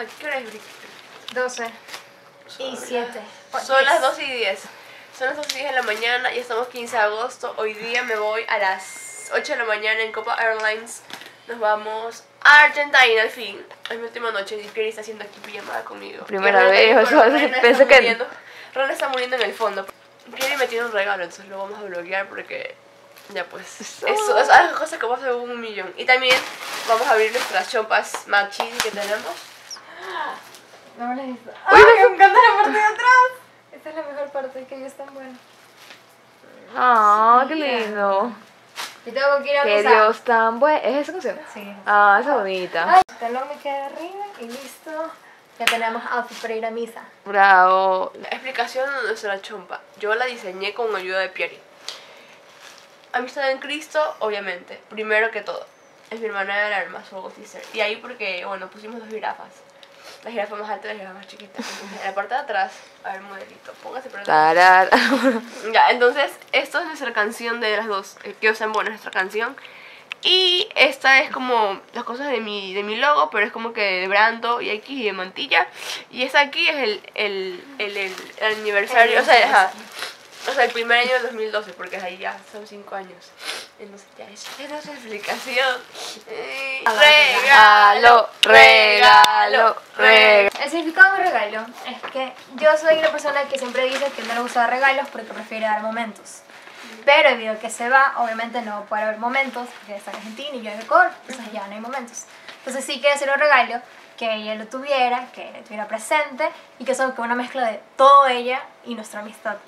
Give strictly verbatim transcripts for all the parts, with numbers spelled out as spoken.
¿qué hora es? doce y siete. Son las doce y diez. Son las doce y diez de la mañana y estamos quince de agosto. Hoy día me voy a las ocho de la mañana en Copa Airlines. Nos vamos a Argentina al fin. Es mi última noche y Pierre está haciendo aquí pijamada conmigo. Primera vez, o sea, pensé que... Ron está muriendo en el fondo. Pierre me tiene un regalo, entonces lo vamos a bloguear porque... Ya pues, eso, eso es algo cosa que va a ser un millón. Y también vamos a abrir nuestras chompas mac cheese que tenemos. No me las he visto. ¡Ay, me encanta la parte de atrás! Esta es la mejor parte, que ellos están buenos. Ah, qué lindo. Yo tengo que ir a Que misa. Dios tan bueno. ¿Es esa canción? Sí. Ah, esa bonita. Ay, el talón me queda arriba y listo. Ya tenemos outfit para ir a misa. Bravo. La explicación de nuestra chompa. Yo la diseñé con ayuda de Pierre. Amistad en Cristo, obviamente, primero que todo. Es mi hermana del alma, su bautizer. Y ahí porque, bueno, pusimos dos jirafas. La jirafa más alta y la jirafa más chiquita. Entonces, en la parte de atrás, a ver, modelito, póngase por atrás. Tarar. Ya, entonces, esto es nuestra canción de las dos. Eh, que os en bueno, nuestra canción. Y esta es como las cosas de mi, de mi logo, pero es como que de Brando y X y de Mantilla. Y esta aquí es el, el, el, el, el aniversario, o sea, ajá. O sea, el primer año del dos mil doce, porque ahí ya son cinco años. Entonces ya es, es nuestra explicación. Eh, regalo, regalo, regalo. El significado de regalo es que yo soy una persona que siempre dice que no le gusta dar regalos porque prefiere dar momentos. Pero debido a que se va, obviamente no puede haber momentos porque está en Argentina y yo en Ecuador, entonces ya no hay momentos. Entonces sí quiero hacer un regalo que ella lo tuviera, que lo tuviera presente y que sea una mezcla de todo ella y nuestra amistad.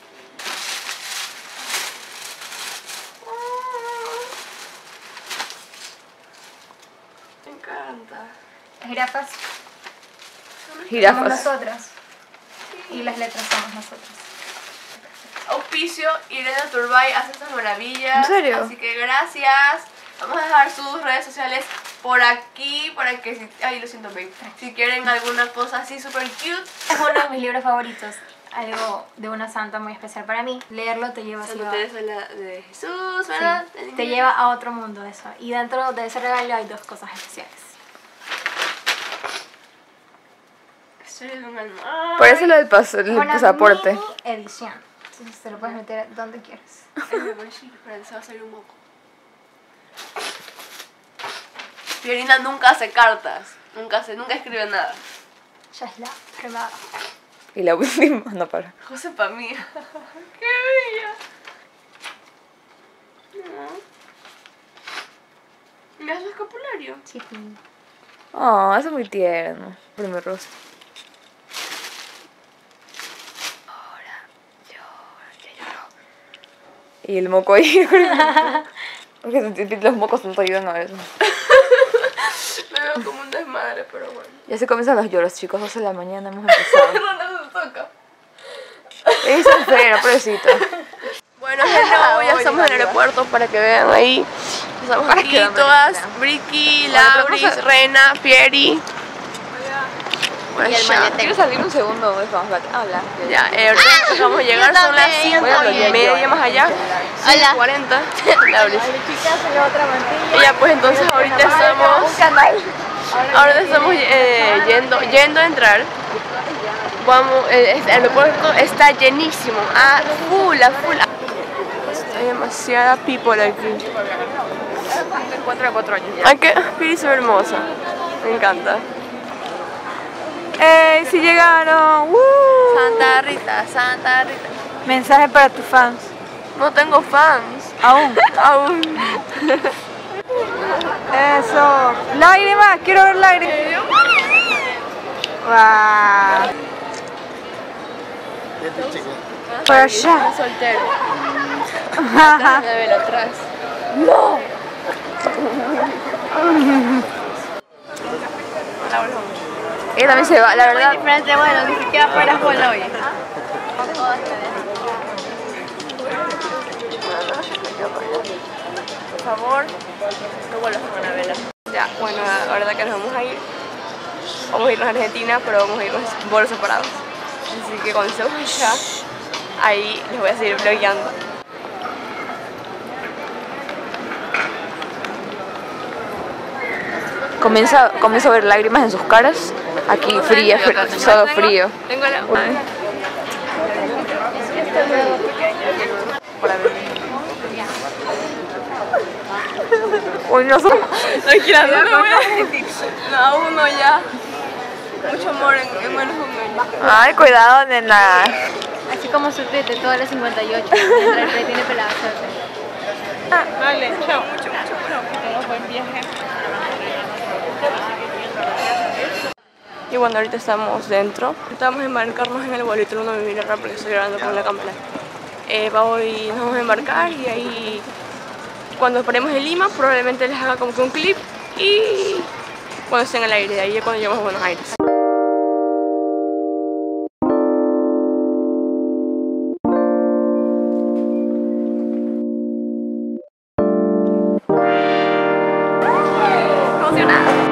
Me encanta. Las jirafas somos Jirafas. nosotras y las letras somos nosotras. Auspicio, Irene Turbay hace estas maravillas. ¿En serio? Así que gracias. Vamos a dejar sus redes sociales por aquí para que si... Ay, lo siento, babe. Si quieren alguna cosa así super cute. Es uno de mis libros favoritos. Algo de una santa muy especial para mí. Leerlo te lleva así Santa a... Teresa la de Jesús, ¿verdad? Sí, te lleva a otro mundo eso. Y dentro de ese regalo hay dos cosas especiales. Soy de un alma. Por eso lo del pas el Una pasaporte. mini edición. Entonces te lo puedes meter donde quieras. Ay, mi bolsillo, espera, se va a salir un moco. Fiorina nunca hace cartas. Nunca hace, nunca escribe nada. Ya es la remada. Y la última, no para. José pa' mí. ¡Qué bella! No. Mira su escapulario. Sí. Oh, eso es muy tierno. Primer rosa. Y el moco ahí. Porque los mocos no te ayudan a veces. Me veo como un desmadre, pero bueno. Ya se comienzan los lloros, chicos. doce de la mañana hemos empezado. No se toca. Es enferma, pobrecita. Bueno, hello, ya estamos en el aeropuerto para que vean ahí. Estamos Para aquí que vean, todas. vean. Bricky, Bueno, pero Lauris, vamos a- Rena, Pieri. Y el maletero. Quiero salir un segundo donde estamos. Habla. Ya, eh, ahorita vamos a llegar, son las cinco y media más allá. cinco cuarenta. Lauris. Y ya pues entonces ahorita estamos... Ahorita estamos eh, yendo, yendo a entrar. Vamos, eh, el aeropuerto está llenísimo. Ah, full, a full. Hay demasiada people aquí. cuatro de cuatro años. Ay, que Piri se ve hermosa. Me encanta. ¡Ey! ¡Sí llegaron! ¡Woo! Santa Rita, Santa Rita. Mensaje para tus fans. No tengo fans. Aún. Aún. Eso. Lágrimas, quiero ver lágrimas. Wow. Por allá. Soltero. Atrás de ver atrás. No. Ella también se va, la verdad. Diferente, bueno, ni siquiera fuera solo hoy. Por favor, no vuelvas con la vela. Ya, bueno, la verdad que nos vamos a ir. Vamos a irnos a Argentina, pero vamos a irnos vuelos separados. Así que cuando estemos allá, ahí les voy a seguir blogueando. Comienza, comienzo a ver lágrimas en sus caras. Aquí frío, frío, solo frío. Tengo la... Uy, no sé. Tranquila, no me voy a sentir. No, uno ya. Mucho amor en, en menos de un año. Ay, cuidado, nena. Así como su tweet de todas las cincuenta y ocho, mientras el rey tiene pelada suerte. Vale, chao. Mucho, mucho, chao. Que tengas buen viaje. Y bueno, ahorita estamos dentro. Estamos a embarcarnos en el vuelito. No me mira rápido porque estoy grabando con la cámara. Eh, vamos y nos vamos a embarcar y ahí cuando paremos en Lima probablemente les haga como que un clip y cuando estén en el aire, de ahí es cuando llegamos a Buenos Aires. Emocionada.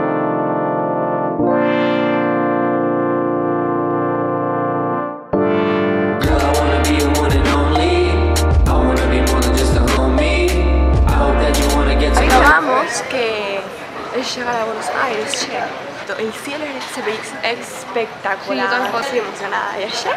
Que es llegar a Buenos Aires, che. El cielo se ve espectacular. Sí, yo estoy emocionada. Y allá.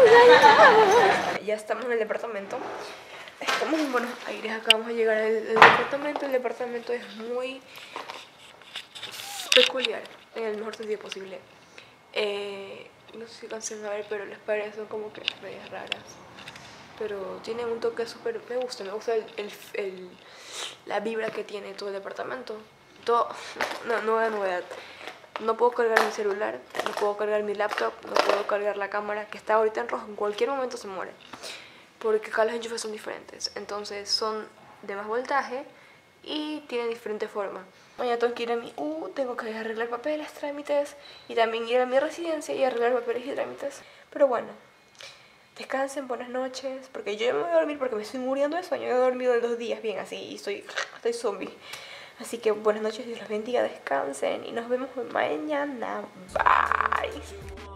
Ya estamos en el departamento. Estamos en Buenos Aires. Acabamos de llegar al, al departamento. El departamento es muy peculiar, en el mejor sentido posible. Eh, no sé si alcanzan a ver, pero las paredes son como que medias raras. Pero tiene un toque súper... Me gusta, me gusta el, el, el, la vibra que tiene todo el departamento. Todo... No, nueva novedad. No puedo cargar mi celular, no puedo cargar mi laptop, no puedo cargar la cámara, que está ahorita en rojo. En cualquier momento se muere. Porque acá los enchufes son diferentes. Entonces son de más voltaje y tienen diferente forma. Mañana tengo que ir a mi U, tengo que arreglar papeles, trámites. Y también ir a mi residencia y arreglar papeles y trámites. Pero bueno... Descansen, buenas noches, porque yo ya me voy a dormir porque me estoy muriendo de sueño. Yo he dormido en dos días bien así y estoy, estoy zombie. Así que buenas noches, Dios los bendiga, descansen y nos vemos mañana. Bye.